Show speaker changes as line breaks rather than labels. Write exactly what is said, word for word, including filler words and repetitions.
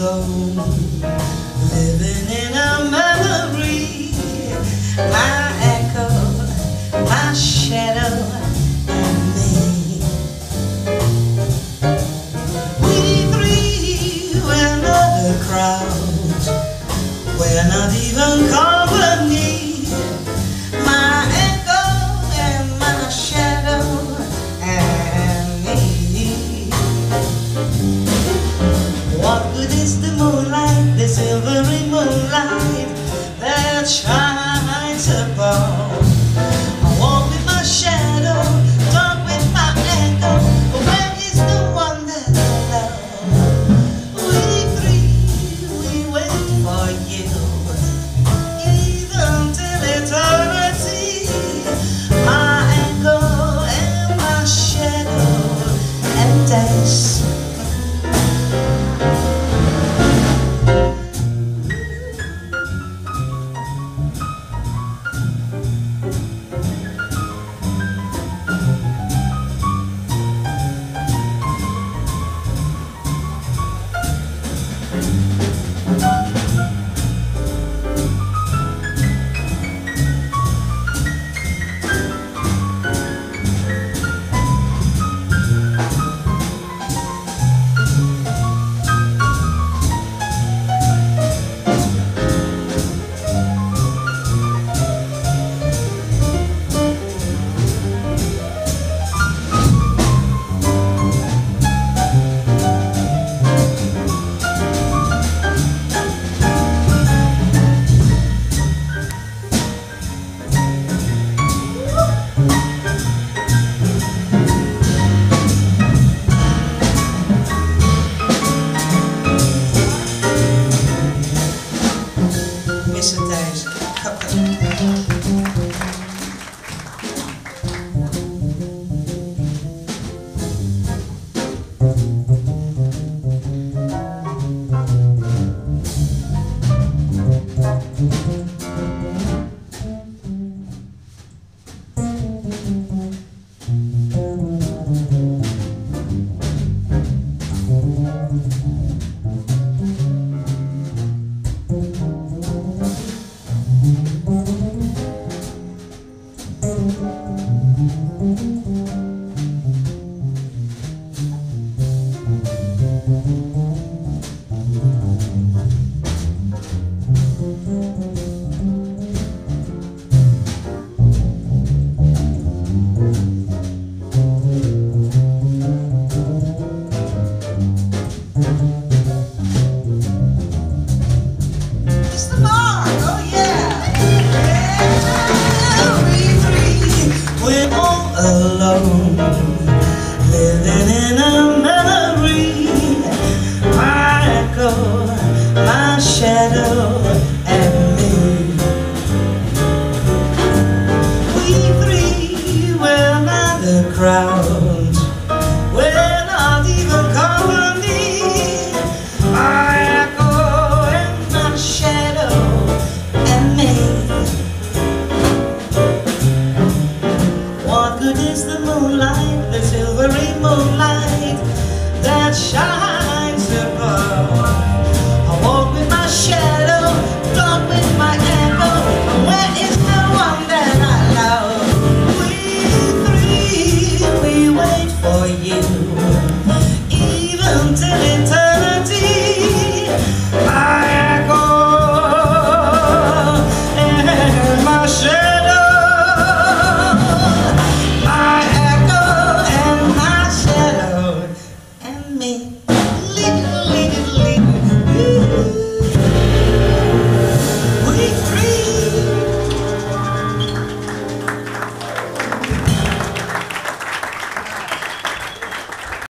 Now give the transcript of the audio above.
alone, living in a memory. My echo, my shadow, and me. We three were not a crowd, we're not even company. My echo and my shadow and me. What good is the moonlight, the silvery moonlight that shines above? I walk with my shadow, talk with my echo, but where is the one that I love? We three, we wait for you, even till eternity. My echo and my shadow and dance. Mister Thijs Cuppen. It's the bar, oh yeah. Yeah, we three, we're all alone, living in a memory. My echo, my shadow, and me. We three, we're not a crowd, we're not even company. My echo and my shadow and me. What good is the moonlight, the silvery moonlight that shines above? I walk with my shadow, talk with my echo, and where is the one that I love? We three, we wait for you, even till eternity. My echo and my shadow.